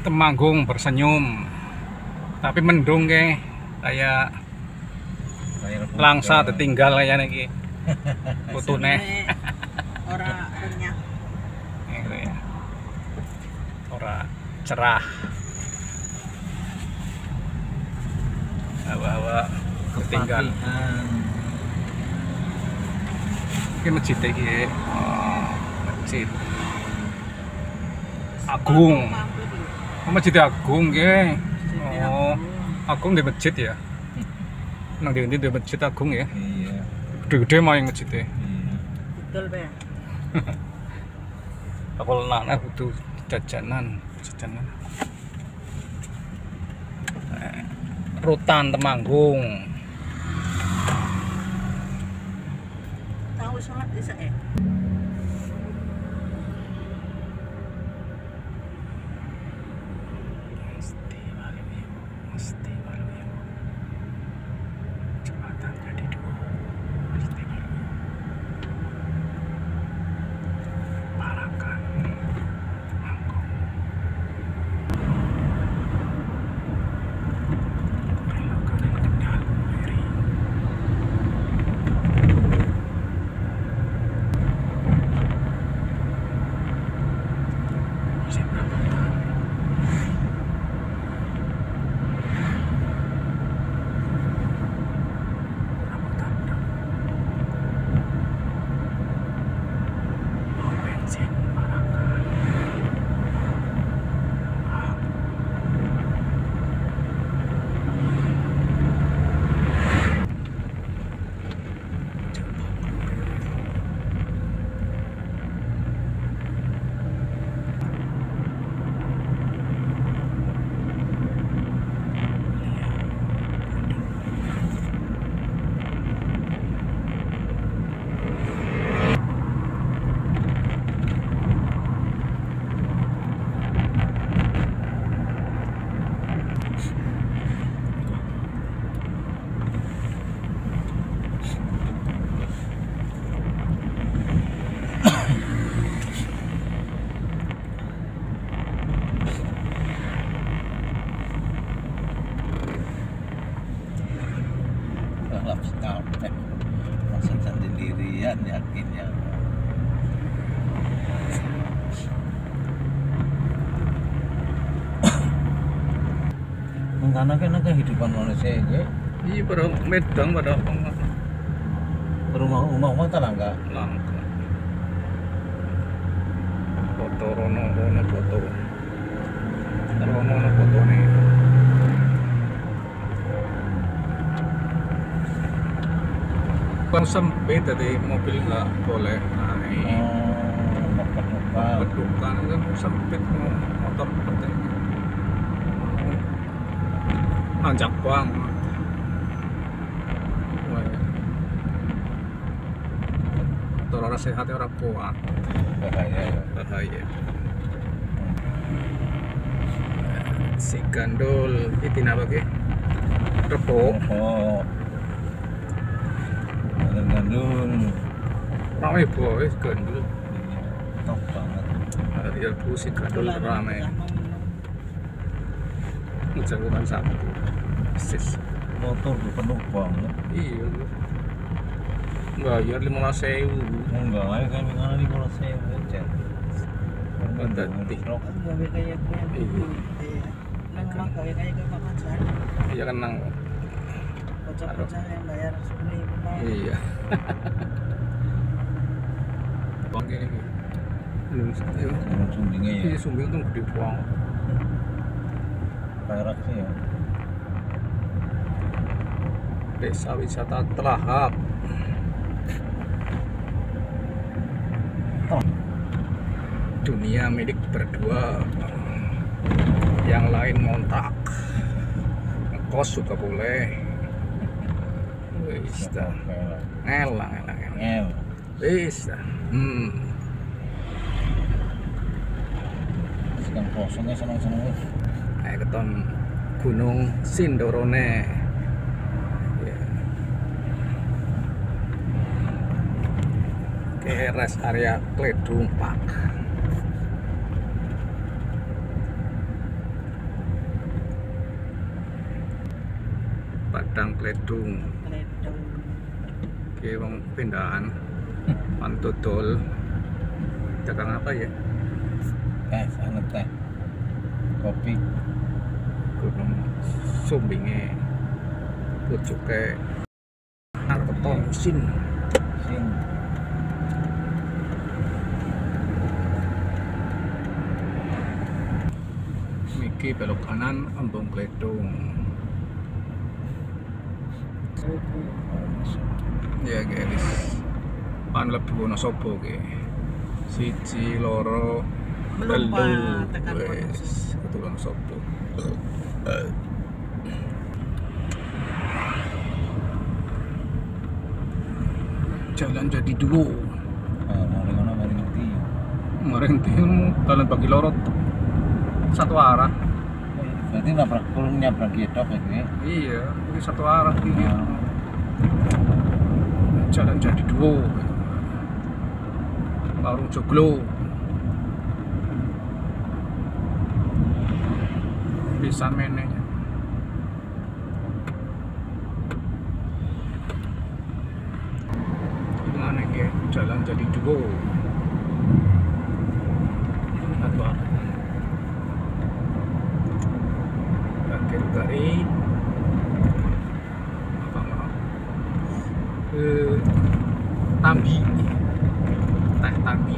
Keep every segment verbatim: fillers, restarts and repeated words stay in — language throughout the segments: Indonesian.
Temanggung bersenyum, tapi mendung ke kayak langsa tertinggal kayak niki putune ora renyah gitu ya, ora cerah, hawa-hawa tertinggal. Ini masjid iki, oh, masjid Agung. Oh, Masjid Agung ke. Oh, Agung di masjid ya. Nang di di masjid Agung ya. Iya. Gede-gede main masjidnya. Iya. betul be Aku lenana butuh jajanan, jajanan. Eh, Rutan Temanggung. tahu sholat isya eh Mesti Waluyo, mesti Waluyo. Jembatan jadi dua. Mesti Waluyo. Parakan. Mangkok. Belokan yang kendal kiri. Musim rambutan. Rambutan dong. Pom bensin Parakan. Ah, Balap capek. Masa sendirian yakin ya. Karena kan kehidupan manusia ini iya pada medang pada rumah-rumah tetangga. langka. Foto rono rono foto. Rono rono foto nih. Bang sempit tadi mobil nggak boleh naik. Oh, motor-motor. Bedukan kan sempit motor penting. Nanjak banget. Wah, motor orang sehatnya orang kuat. Bahaya ya. Bahaya. Si gandul itu apa ke? Repok. Oh. Gandul. Ramai boy gandul. Top banget. Real bu si gandul ramai. Menjauhkan satu. Sis. Motor tuh penuh banget. Iya. Bayar lima belas ribu. Enggak lah kan mana di kalau saya hujan. Berarti. gawe kayak gue iya nang mah gawe kayak gue makan sana Iya kan nang. bocah-bocah yang bayar sepuluh ribu Iya. Bang gini. Belum iya. Sumbingnya ya. Iya sumbing tuh gede banget. Perak sih ya. Desa wisata Telahap. Dunia milik berdua, yang lain ngontrak, ngekos juga boleh. Wis dah, ngelang ngelang ngelang. Ngel. Wis dah. Hmm. Sekarang kosongnya senang-senang. Ayo keton Gunung Sindorone. Ya. Ke rest area Kledung Park. Padang Kledung. Kledung. Oke, wong pindahan. Pantodol. Dagang apa ya? Teh, anget teh. Kopi. Gunung Sumbinge. Pucuke. Narkoba sin. Sing. Miki belok kanan Embung Kledung. Ya guys. Pan lebu Wonosobo ke. Siji loro Belum, telu Pak, tekan wes kudu Wonosobo. Jalan jadi duo. Ah, mari ngono mari ngerti. Kemarin tim jalan bagi lorot satu arah. Berarti nabrak kurung nabrak gedok ya gue. Iya, ini satu arah tinggi. Ah. Jalan jadi duo. Warung joglo. Bisa menenya. Gimana ya? Jalan jadi duo. Apa? Akhir dari apa mau? Ke Tambi. Teh Tambi.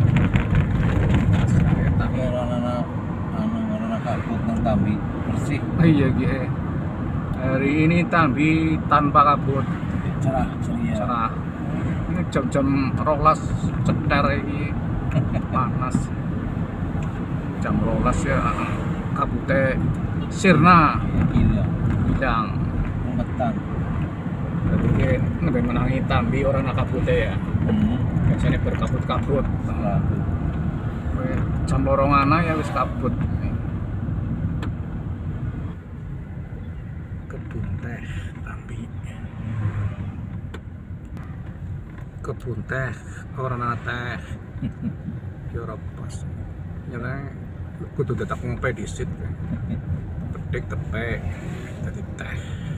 Saya Tambi. Ya anak-anak anak-anak kabut nang Tambi bersih. Oh iya gie. Hari ini Tambi tanpa kabut, Cerah ceria. cerah. Ini jam-jam rolas ceter ini panas. Jam rolas ya kabutnya sirna Gila. hilang. Umbetan. Jadi nggak menangi Tambi orang nak kabutnya ya. Hmm. Biasanya berkabut-kabut. Selalu. Jam lorongana ya wis kabut. Kebun teh Tambi. Kebun teh orang ana teh. Ya ora pas. Nyene kudu tetap ngompe disit. Petik tepek dadi teh.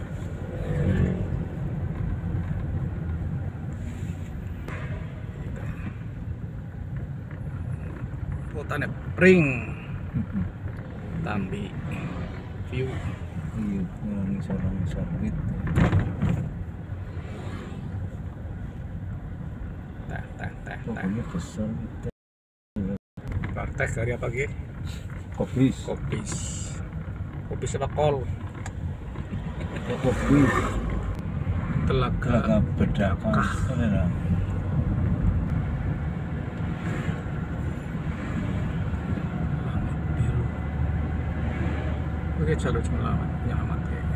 Kotane pring Tambi view. Iya, orang sorong sorwit. Teh teh teh teh. Pokoknya besar gitu. Teh dari apa ge? Kopis. Kopis. Kopis apa kol? Kopis. Telaga Telaga Bedakah. Ada. langit biru. Oke, jalur nyelamat, nyelamat ya.